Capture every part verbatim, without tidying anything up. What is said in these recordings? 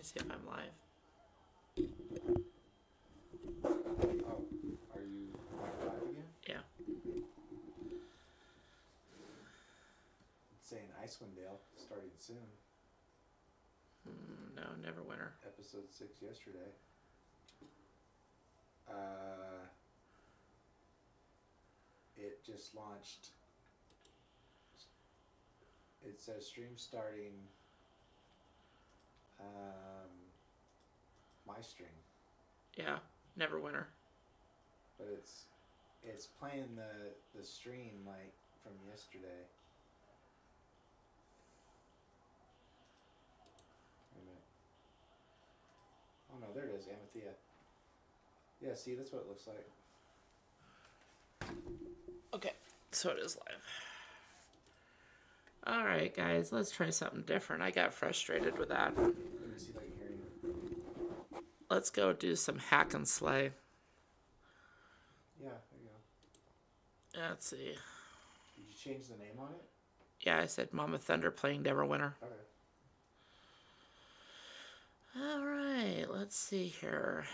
see if I'm live. Oh, are you live again? Yeah. It's saying Icewind Dale starting soon. Mm, no, Neverwinter. Episode six yesterday. Uh, it just launched. It says stream starting. Um, my stream. Yeah, Neverwinter. But it's it's playing the the stream like from yesterday. Wait a minute. Oh no, there it is, Amathea. Yeah, see, that's what it looks like. Okay, so it is live. All right, guys, let's try something different. I got frustrated with that. Let me see if I can hear you. Let's go do some hack and slay. Yeah, there you go. Let's see. Did you change the name on it? Yeah, I said Mama Thunder playing Neverwinter. Okay. All right, let's see here.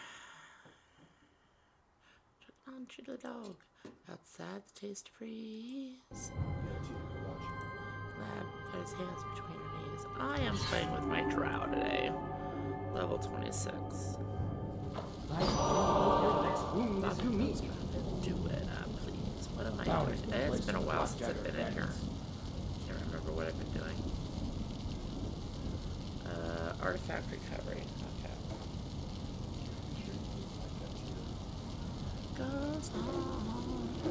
Lunch the dog. Outside the taste freeze. Yeah, two people watching. Lab got his hands between her knees. I am playing with my drow today. Level twenty-six. I hope your next wound is to me. Do it, uh, please. What am I doing? It's been a while since I've been in here. Can't remember what I've been doing. Uh, artifact recovery. Okay. Goes on.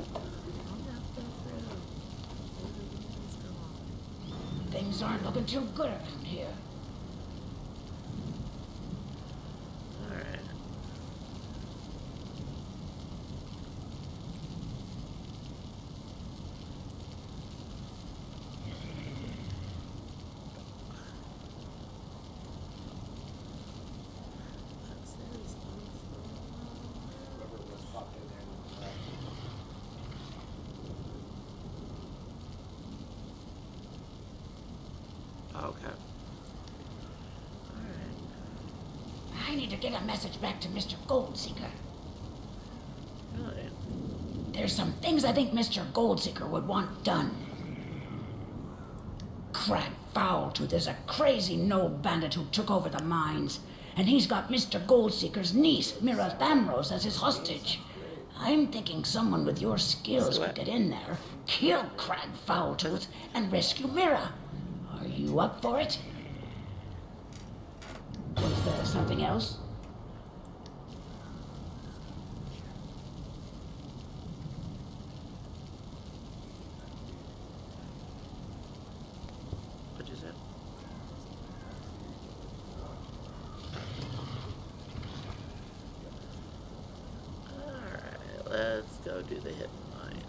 Things aren't looking too good around here. Alright. Whoever was popped in there. Okay. Alright. I need to get a message back to Mister Goldseeker. Really? There's some things I think Mister Goldseeker would want done. Crag Foultooth is a crazy no bandit who took over the mines, and he's got Mister Goldseeker's niece, Mira Thamros, as his hostage. I'm thinking someone with your skills could get in there, kill Crag Foultooth, and rescue Mira. Are you up for it? Was there something else? What'd you say? Alright, let's go do the hidden mine.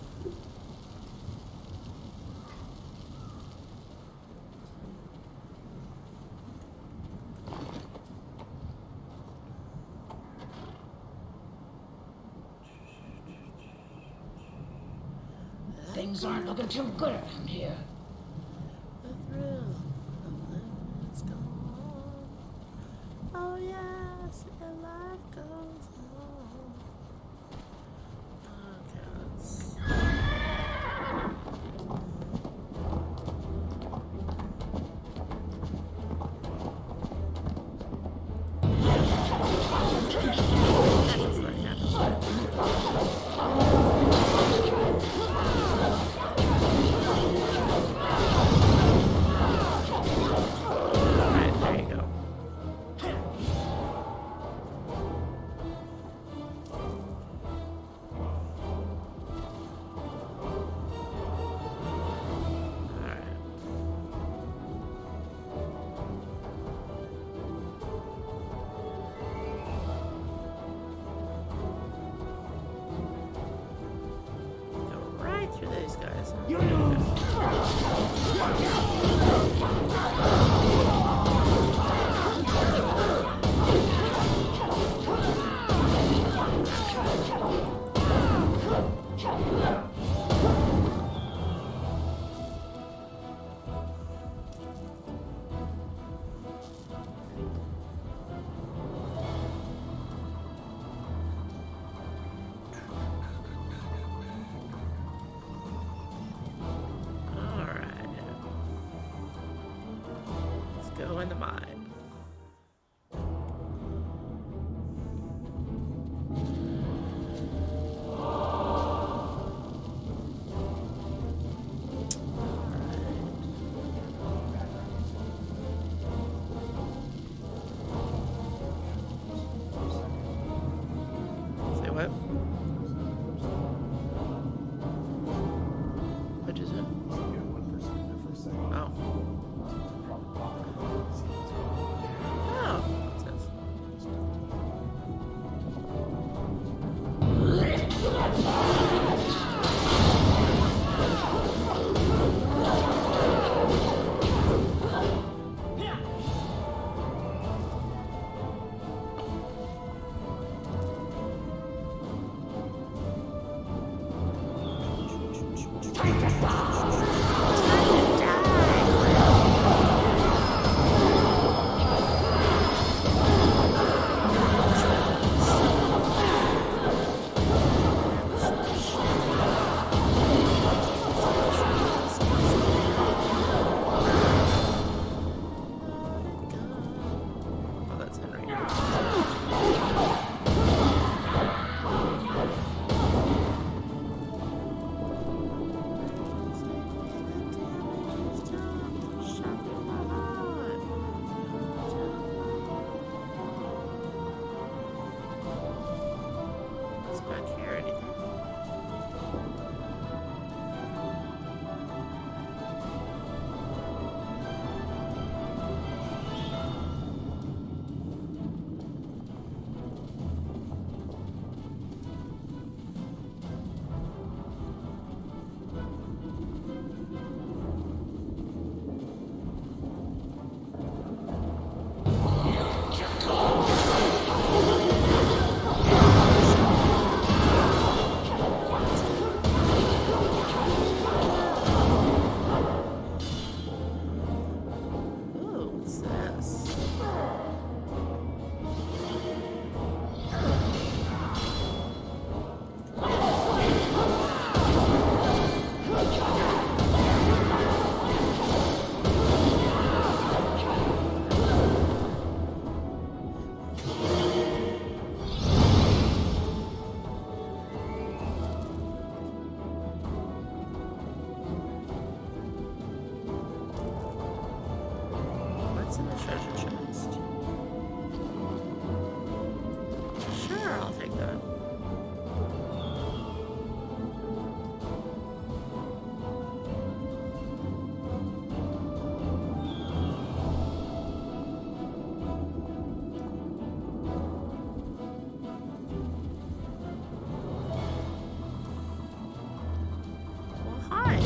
Things aren't looking too good around here. The thrill of living is gone. Oh yes, and life goes on. Okay, let's... That's not happening. Alright, there you go. What's in the treasure chest? Sure, I'll take that. Well, hi.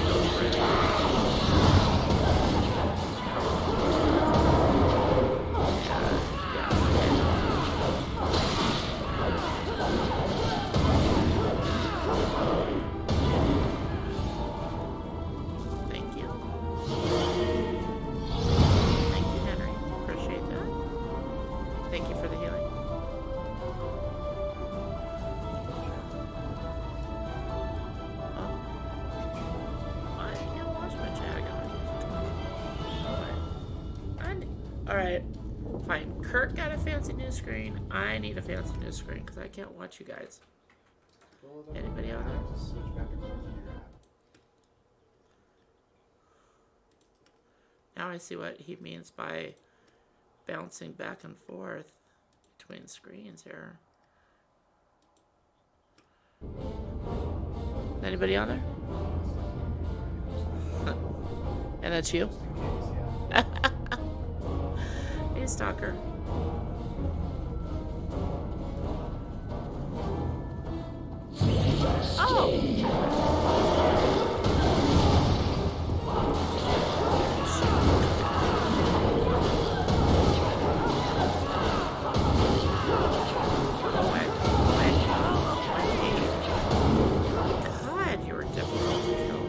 Thank you. Thank you, Henry. Appreciate that. Thank you for the healing. Oh. I can't watch my chat. Alright. Alright. Fine. Kurt got a fancy new screen. I need a fancy new screen because I can't watch you guys. Anybody out there? Just switch back and forth in your app. Now I see what he means by bouncing back and forth between screens here. Anybody on there? And that's you? Hey, stalker. Oh! God, you were difficult to kill.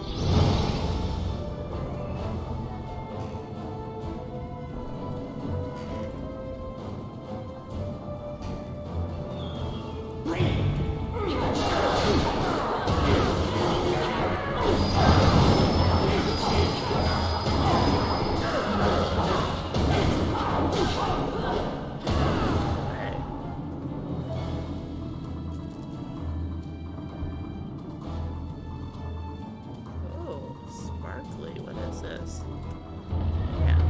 Oh, sparkly. What is this? Yeah.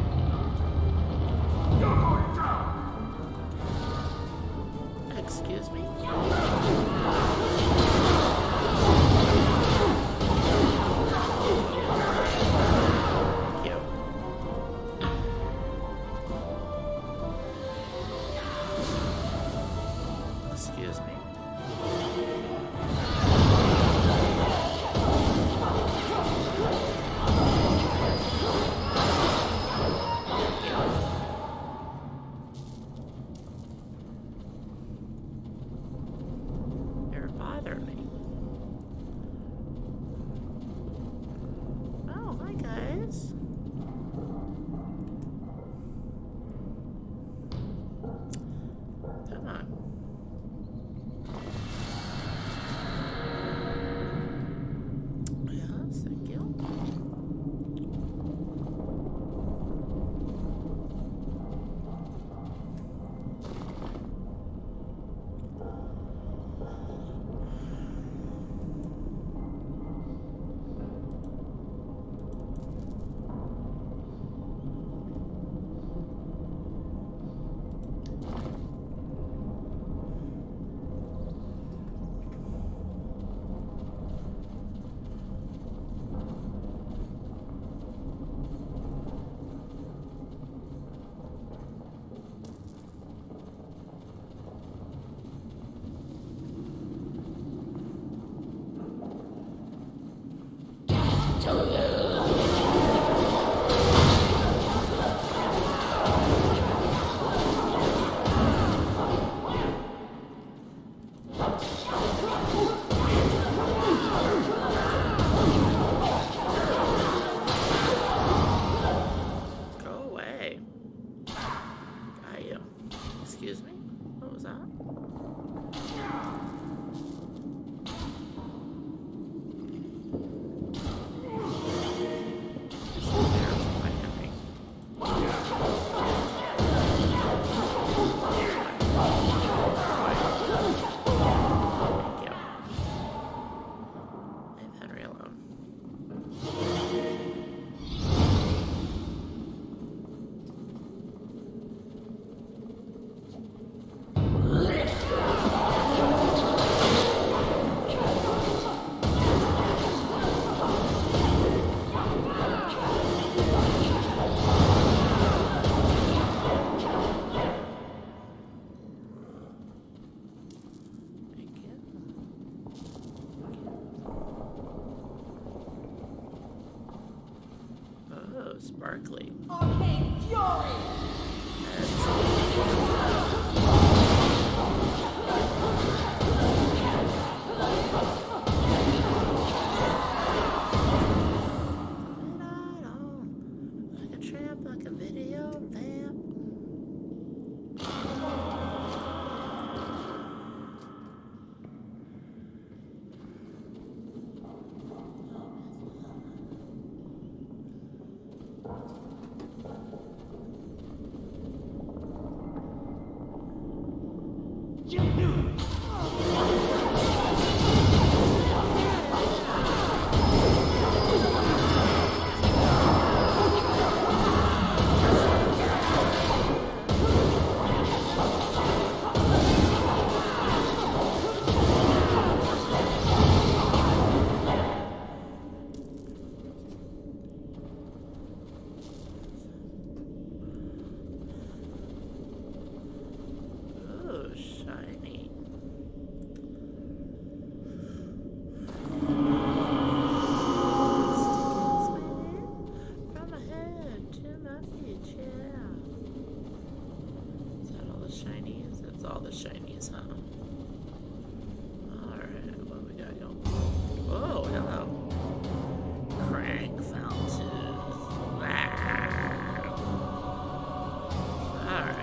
Excuse me? Thank you. Excuse me? You're bothering me. Oh, hi guys. Come on. Yes, thank you. Go away. Got you. Excuse me? What was that? so sparkly. Arcane Fury! Like a tramp, like a video vamp. Oh, shiny. From my head to my feet, yeah. Is that all the shinies? That's all the shinies, huh? Alright, what we got going? Oh, hello. Crank fountain. Alright.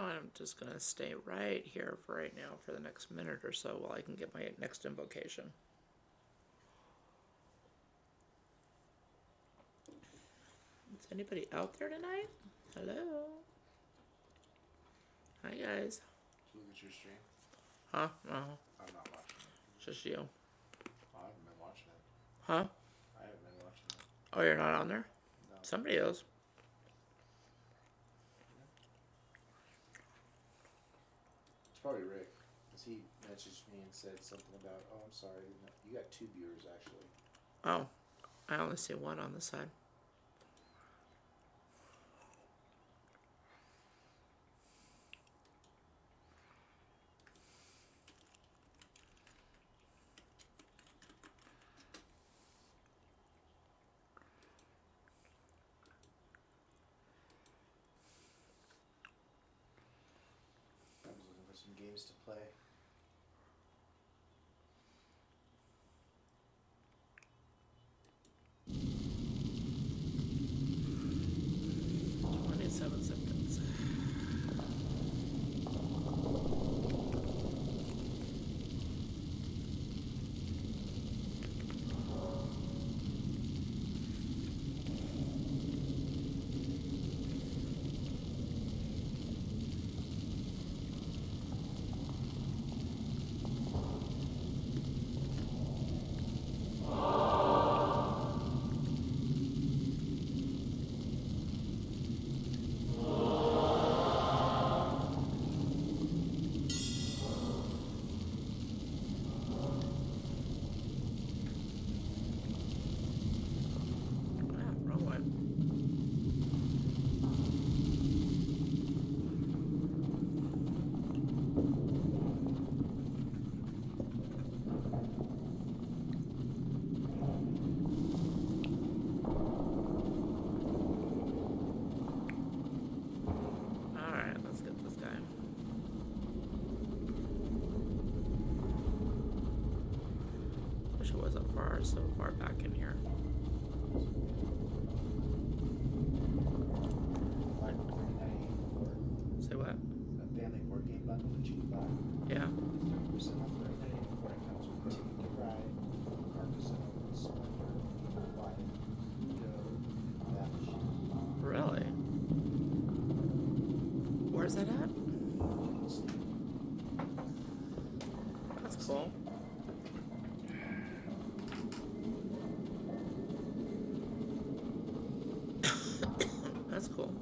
know I'm just gonna stay right here for right now for the next minute or so while I can get my next invocation. Is anybody out there tonight? Hello? Hi guys. Look at your stream. Huh? No. I'm not watching it. Just you. Oh, I haven't been watching it. Huh? I haven't been watching it. Oh, you're not on there? No. Somebody else. It's probably Rick. Because he messaged me and said something about, oh, I'm sorry. You got two viewers, actually. Oh, I only see one on the side. I was looking for some games to play. twenty-seven seconds. So far back in here. Say what? That family board game bundle that you can buy. Yeah. thirty percent off right now before it comes with Ticket to Ride, Carcassonne, Splendor, Lion, Go, Dash. Really? Where's that at? That's cool. That's cool.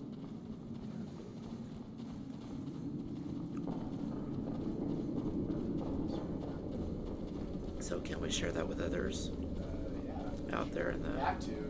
So can we share that with others Uh, yeah. out there in the... You have to.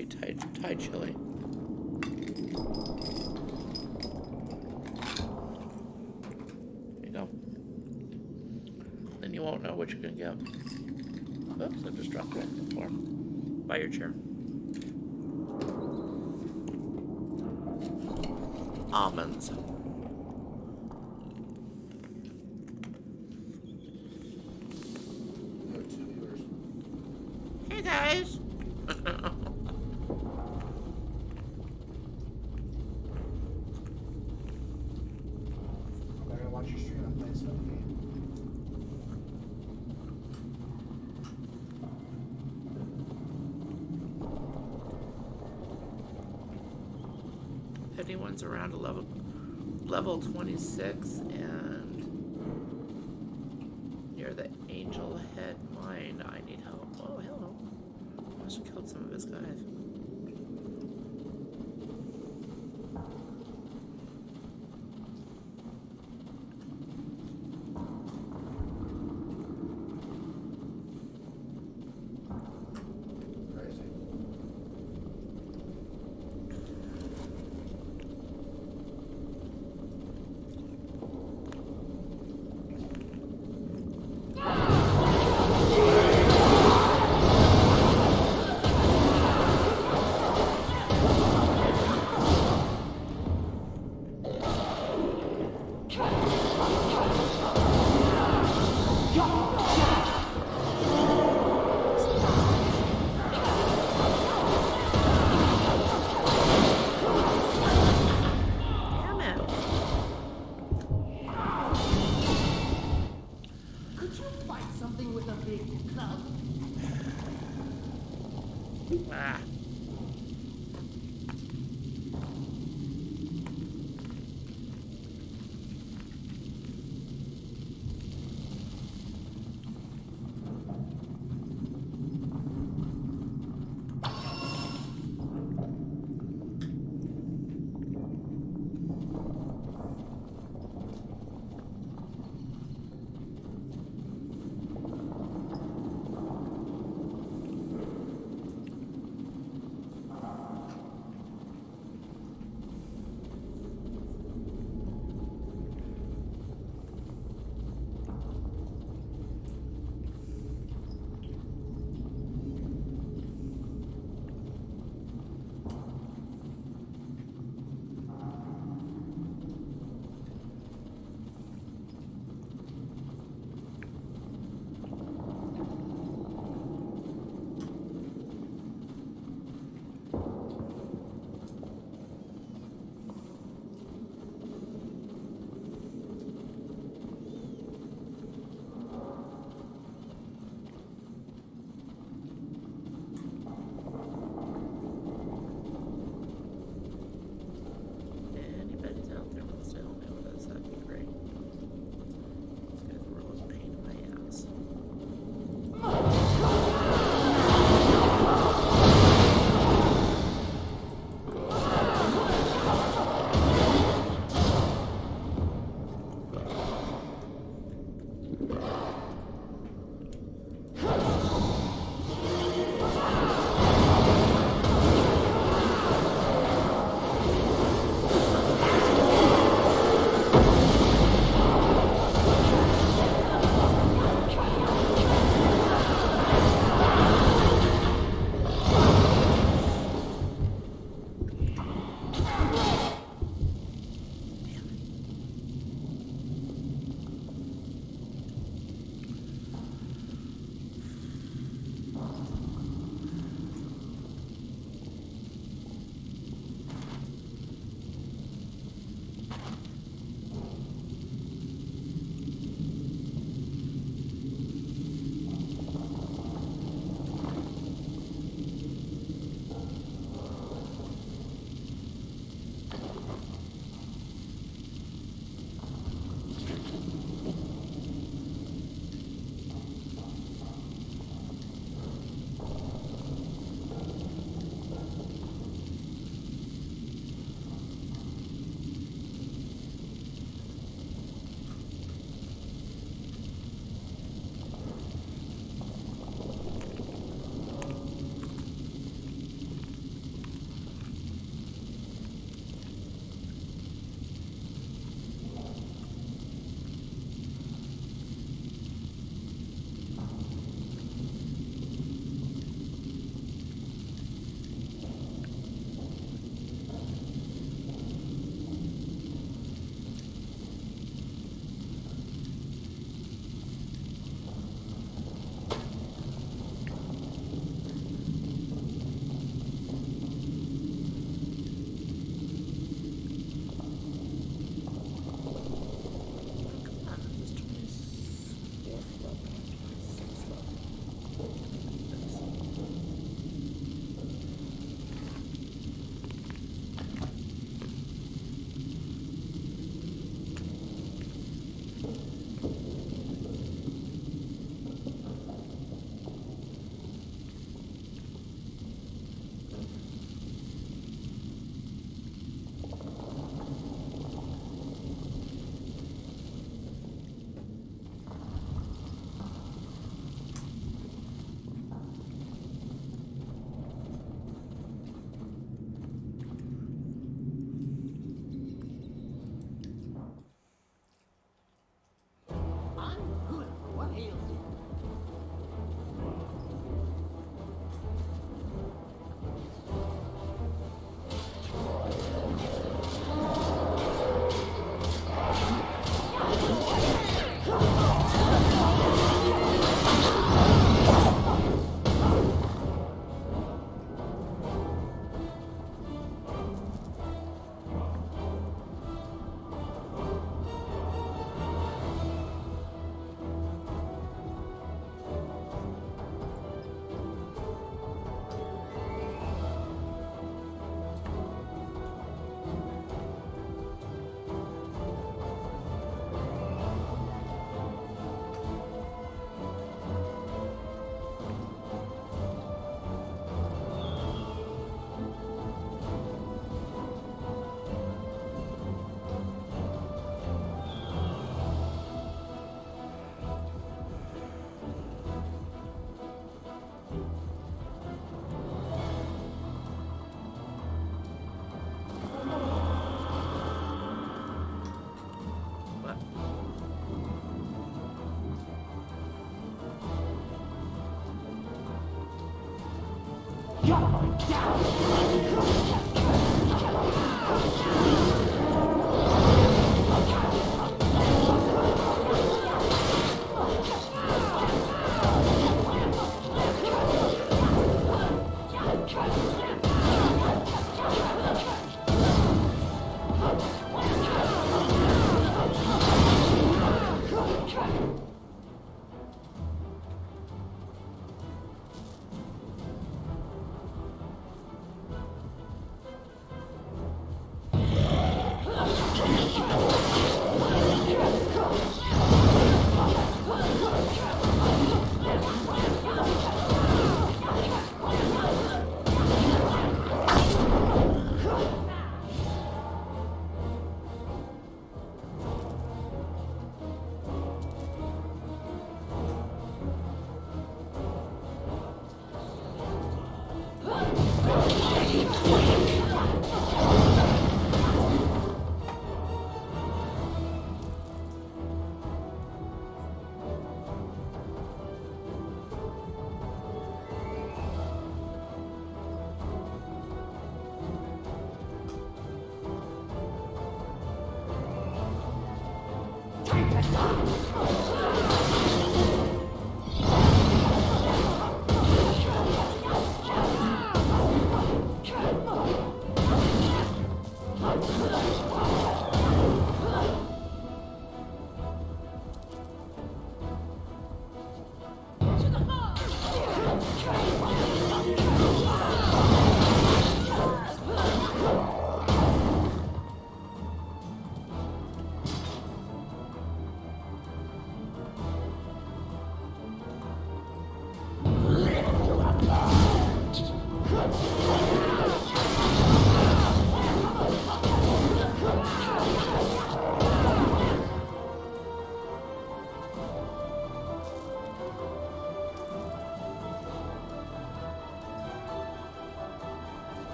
be Thai, Thai chili. There you go. Then you won't know what you're gonna get. Oops, I just dropped it on the floor. By your chair. Almonds. We have two viewers. Hey guys. I'm gonna watch your stream. I'm playing some game. If anyone's around a level level twenty-six and near the Angel Head mine, I need help. Oh, hello. I must have killed some of his guys. Crazy.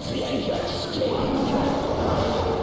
Stranger, stranger.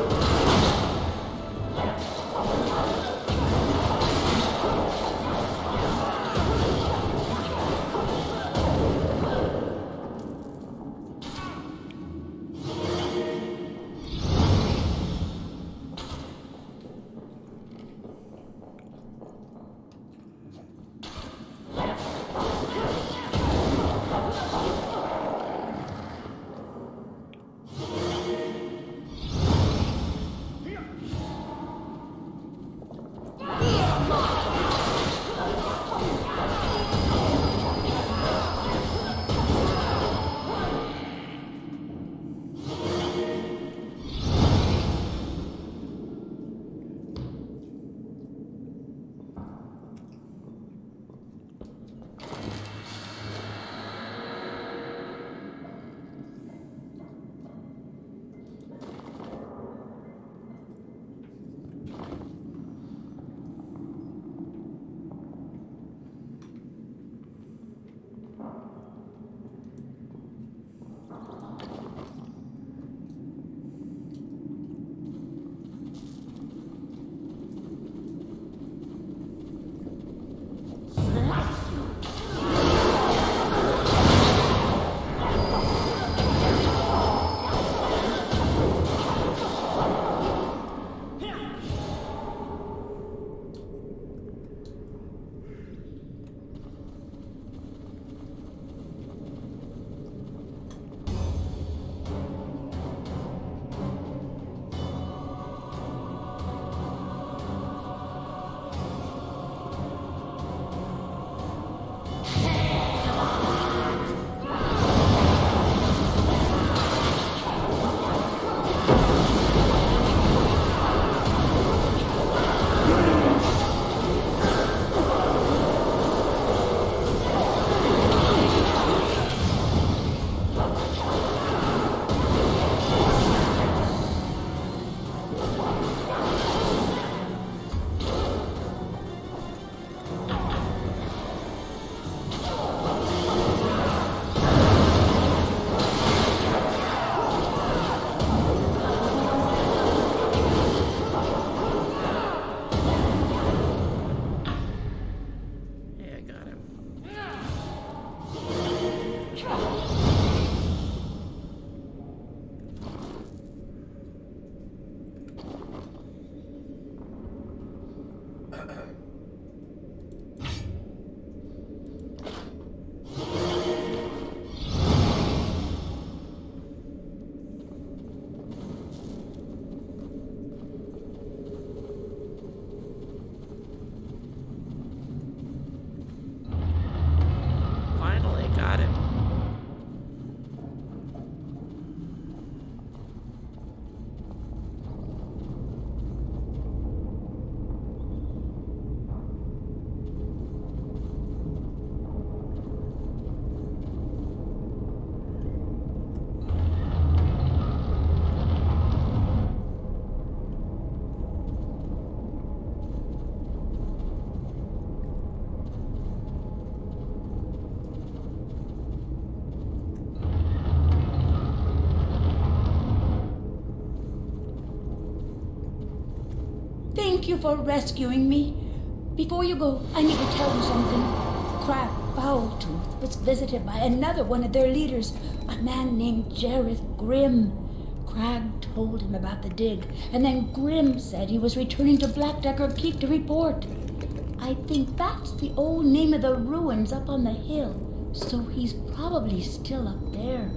Thank you for rescuing me. Before you go, I need to tell you something. Crag Foultooth was visited by another one of their leaders, a man named Jareth Grimm. Crag told him about the dig, and then Grimm said he was returning to Blackdecker Keep to report. I think that's the old name of the ruins up on the hill, so he's probably still up there.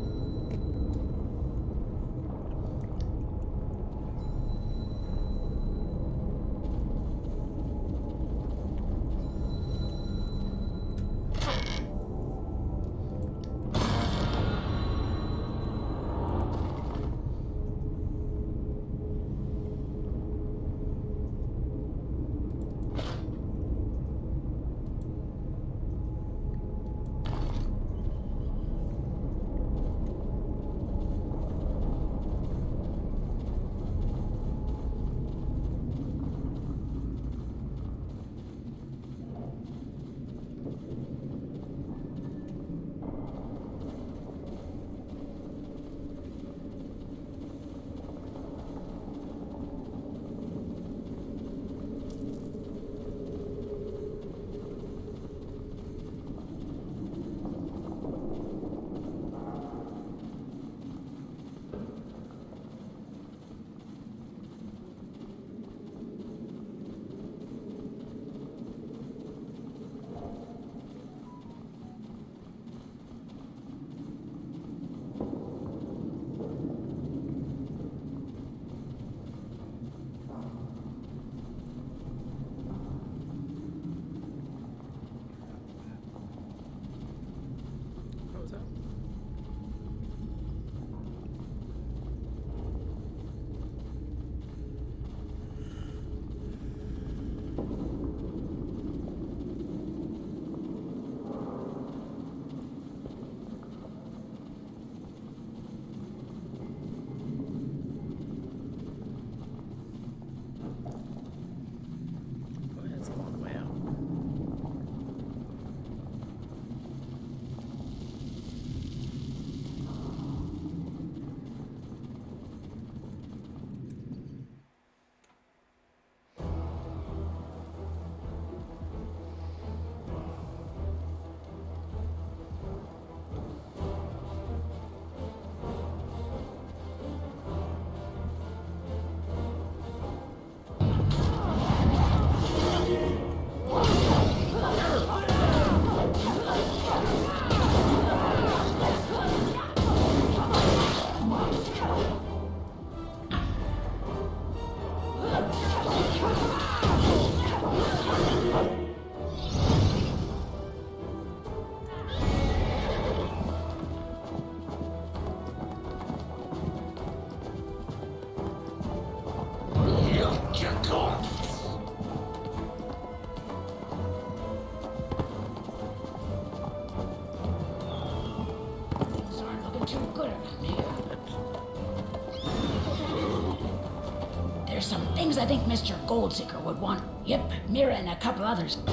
There's some things I think Mister Goldseeker would want. Yep, Mira and a couple others. Okay.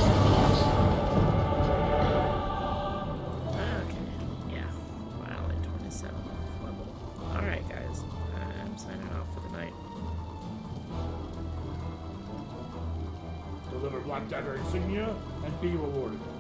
Yeah. Wow, like twenty-seven level. Alright, guys. I'm signing off for the night. Deliver Black Dagger insignia and be rewarded.